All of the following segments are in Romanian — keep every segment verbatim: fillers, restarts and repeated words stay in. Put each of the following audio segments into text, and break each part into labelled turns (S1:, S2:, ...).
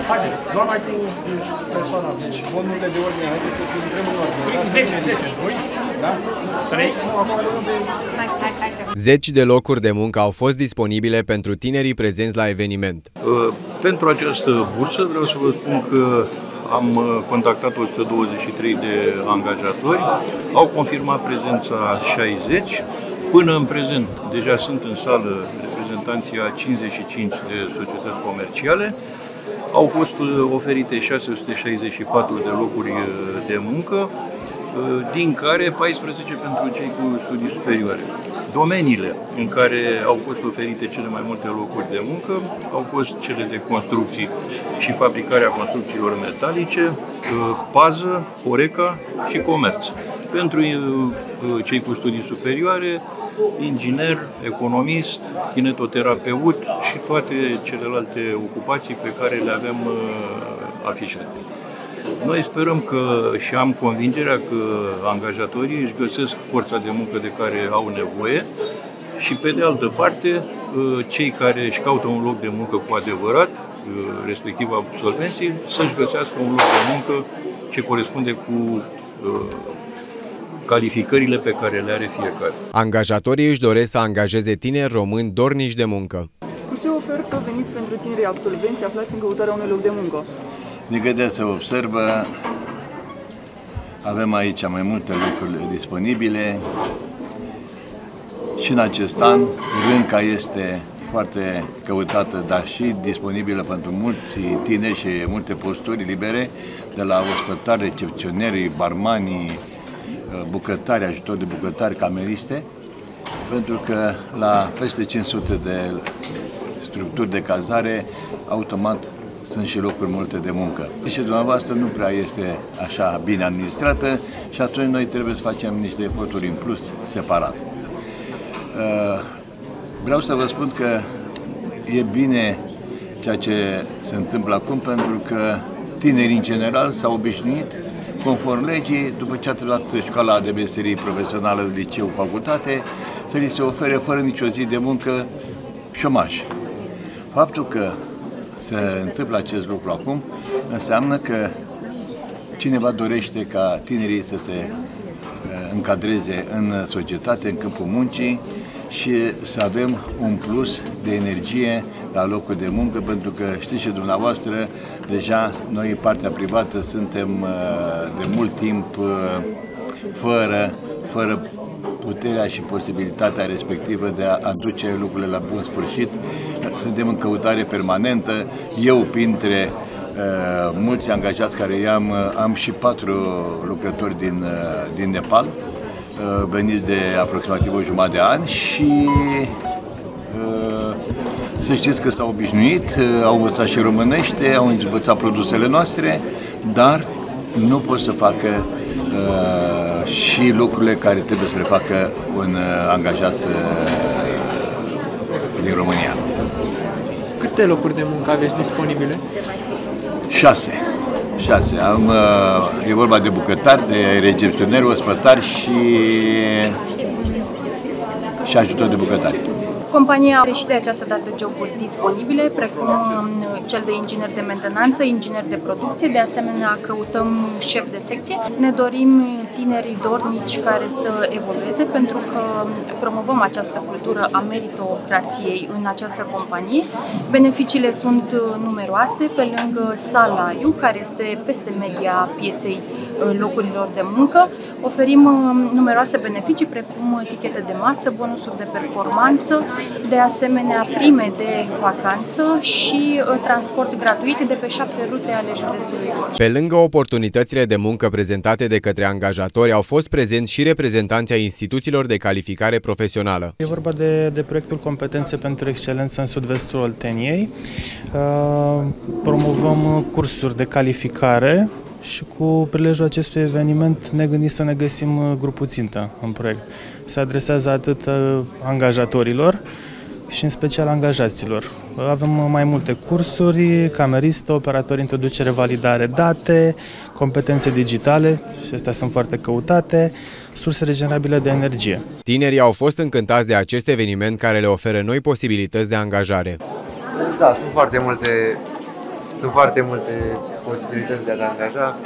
S1: Haideți, doar mai cu persoana. Deci, bonurile de ordine, haideți să fim întrebă în ordine. zece, zece, ui? Da? trei? Nu, acum de...
S2: Zeci de locuri de muncă au fost disponibile pentru tinerii prezenți la eveniment.
S3: Pentru această bursă vreau să vă spun că am contactat o sută douăzeci și trei de angajatori, au confirmat prezența șaizeci, până în prezent deja sunt în sală reprezentanții a cincizeci și cinci de societăți comerciale, au fost oferite șase sute șaizeci și patru de locuri de muncă, din care paisprezece pentru cei cu studii superioare. Domeniile în care au fost oferite cele mai multe locuri de muncă au fost cele de construcții și fabricarea construcțiilor metalice, pază, Horeca și comerț. Pentru cei cu studii superioare, inginer, economist, kinetoterapeut și toate celelalte ocupații pe care le avem afișate. Noi sperăm că și am convingerea că angajatorii își găsesc forța de muncă de care au nevoie și, pe de altă parte, cei care își caută un loc de muncă cu adevărat, respectiv absolvenții, să-și găsească un loc de muncă ce corespunde cu calificările pe care le are fiecare.
S2: Angajatorii își doresc să angajeze tineri români dornici de muncă.
S4: Cu ce ofertă veniți pentru tinerii absolvenți aflați în căutarea unui loc de muncă?
S5: Din câte se observă, avem aici mai multe lucruri disponibile și în acest an rânca este foarte căutată, dar și disponibilă pentru mulți tineri și multe posturi libere, de la ospătari, recepționeri, barmani, bucătari, ajutor de bucătari, cameriste, pentru că la peste cinci sute de structuri de cazare, automat sunt și locuri multe de muncă. Și dumneavoastră nu prea este așa bine administrată și atunci noi trebuie să facem niște eforturi în plus, separat. Vreau să vă spun că e bine ceea ce se întâmplă acum, pentru că tinerii în general s-au obișnuit, conform legii, după ce a terminat școala de meserie profesională, liceu, facultate, să li se ofere fără nicio zi de muncă șomaj. Faptul că se întâmplă acest lucru acum înseamnă că cineva dorește ca tinerii să se încadreze în societate, în câmpul muncii și să avem un plus de energie la locul de muncă, pentru că știți și dumneavoastră, deja noi, partea privată, suntem de mult timp fără, fără puterea și posibilitatea respectivă de a aduce lucrurile la bun sfârșit. Suntem în căutare permanentă. Eu, printre uh, mulți angajați care i-am, am și patru lucrători din, uh, din Nepal, uh, veniți de aproximativ o jumătate de ani și uh, să știți că s-au obișnuit, uh, au învățat și românește, au învățat produsele noastre, dar nu pot să facă uh, și lucrurile care trebuie să le facă un uh, angajat uh, din România.
S4: Câte locuri de muncă aveți disponibile?
S5: Șase. Șase. Am, uh, e vorba de bucătari, de recepționeri, ospătari și, și ajutor de bucătari.
S6: Compania are și de această dată joburi disponibile, precum cel de inginer de mentenanță, inginer de producție, de asemenea căutăm șef de secție. Ne dorim tineri dornici care să evolueze, pentru că promovăm această cultură a meritocrației în această companie. Beneficiile sunt numeroase, pe lângă salariu, care este peste media pieței locurilor de muncă. Oferim numeroase beneficii, precum etichete de masă, bonusuri de performanță, de asemenea prime de vacanță și transport gratuit de pe șapte rute ale județului Gorj.
S2: Pe lângă oportunitățile de muncă prezentate de către angajatori, au fost prezenți și reprezentanții ai instituțiilor de calificare profesională.
S7: E vorba de, de proiectul Competențe pentru Excelență în Sud-Vestul Olteniei. Promovăm cursuri de calificare și cu prilejul acestui eveniment ne gândim să ne găsim grupul țintă în proiect. Se adresează atât angajatorilor și în special angajaților. Avem mai multe cursuri, cameristă, operatori, introducere, validare, date, competențe digitale, și astea sunt foarte căutate, surse regenerabile de energie.
S2: Tinerii au fost încântați de acest eveniment care le oferă noi posibilități de angajare.
S8: Da, sunt foarte multe Sunt foarte multe posibilități de a te angaja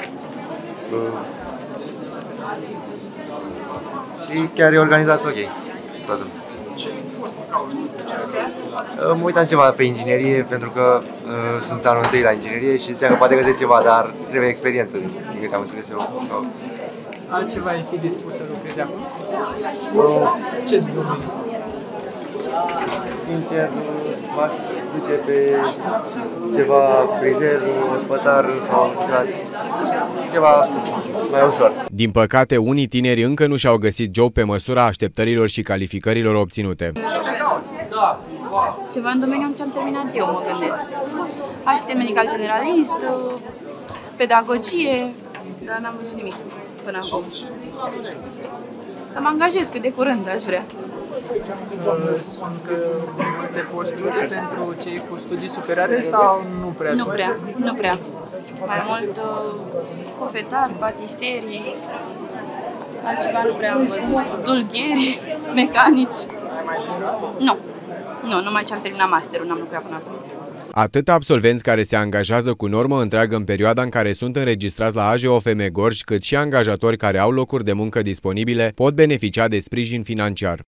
S8: și chiar e organizat ok. Toată. Mă uitam ceva pe inginerie, pentru că uh, sunt anul întâi la inginerie și ziceam că poate găsesc ceva, dar trebuie experiență, din câte am înțeles eu. Sau...
S9: Altceva ai fi dispus să lucrezi acum? Uh, Ce domeniu?
S8: Sincer, m-aș duce pe ceva frizer, ospătar sau ceva, ceva mai ușor.
S2: Din păcate, unii tineri încă nu și-au găsit job pe măsura așteptărilor și calificărilor obținute.
S10: Ceva în domeniul ce am terminat eu, mă gândesc. Asistent medical generalist, pedagogie, dar n-am văzut nimic până acum. Să mă angajez cât de curând, aș vrea.
S9: Sunt multe posturi pentru cei cu studii superioare sau nu prea?
S10: Nu prea, nu prea. Mai mult uh, cofetari, patiserii, altceva nu prea am văzut. Dulgheri, mecanici. Nu, nu, numai ce am terminat masterul, n-am lucrat până acum.
S2: Atât absolvenți care se angajează cu normă întreagă în perioada în care sunt înregistrați la A J O F M Gorj, cât și angajatori care au locuri de muncă disponibile pot beneficia de sprijin financiar.